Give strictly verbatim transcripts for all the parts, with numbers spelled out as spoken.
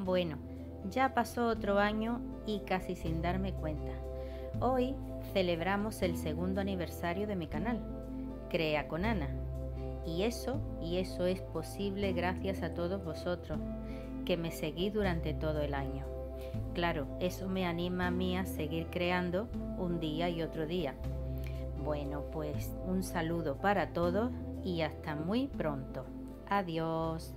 Bueno, ya pasó otro año y casi sin darme cuenta. Hoy celebramos el segundo aniversario de mi canal, Crea con Ana. Y eso, y eso es posible gracias a todos vosotros, que me seguís durante todo el año. Claro, eso me anima a mí a seguir creando un día y otro día. Bueno, pues un saludo para todos y hasta muy pronto. Adiós.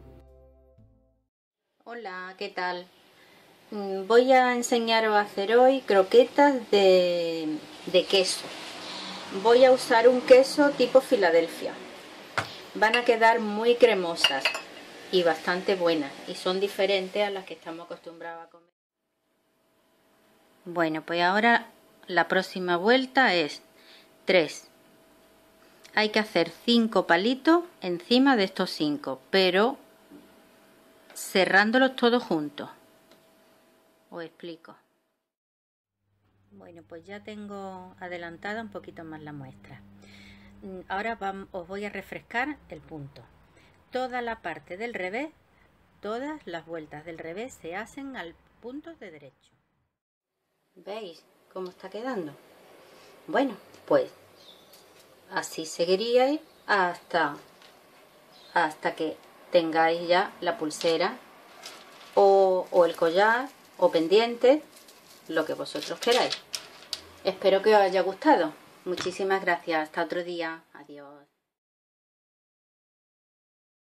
Hola, ¿qué tal? Voy a enseñaros a hacer hoy croquetas de, de queso. Voy a usar un queso tipo Filadelfia. Van a quedar muy cremosas y bastante buenas, y son diferentes a las que estamos acostumbrados a comer. Bueno, pues ahora la próxima vuelta es tres. Hay que hacer cinco palitos encima de estos cinco, pero cerrándolos todos juntos. Os explico. Bueno, pues ya tengo adelantada un poquito más la muestra. Ahora vamos, os voy a refrescar el punto. Toda la parte del revés, todas las vueltas del revés se hacen al punto de derecho. ¿Veis cómo está quedando? Bueno, pues así seguiríais hasta, hasta que tengáis ya la pulsera o, o el collar o pendiente, lo que vosotros queráis. Espero que os haya gustado. Muchísimas gracias. Hasta otro día. Adiós.